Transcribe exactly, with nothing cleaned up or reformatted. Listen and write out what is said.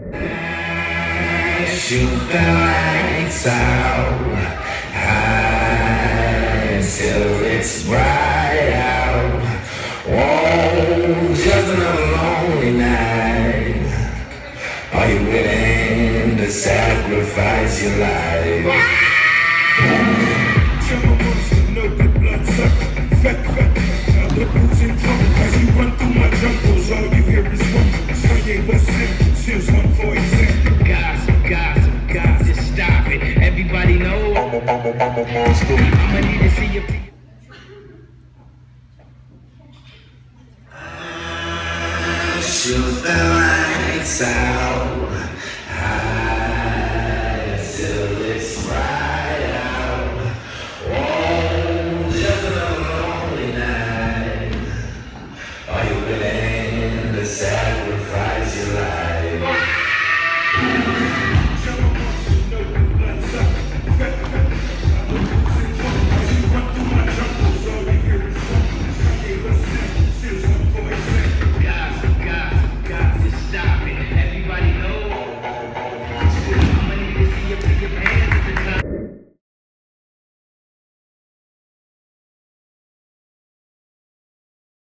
Shoot the lights out high till it's bright out. Oh, just another lonely night. Are you willing to sacrifice your life? Trouble wants to know that blood sucker. Fat, fat, now look who's in trouble. As you run through my jungles, all you hear is rumble. Kanye West said, here's one for example. Gossip, gossip, gossip, stop it. Everybody know I'm a, I'm a, I'm a monster. I'ma need to see your people. Shoot the lights out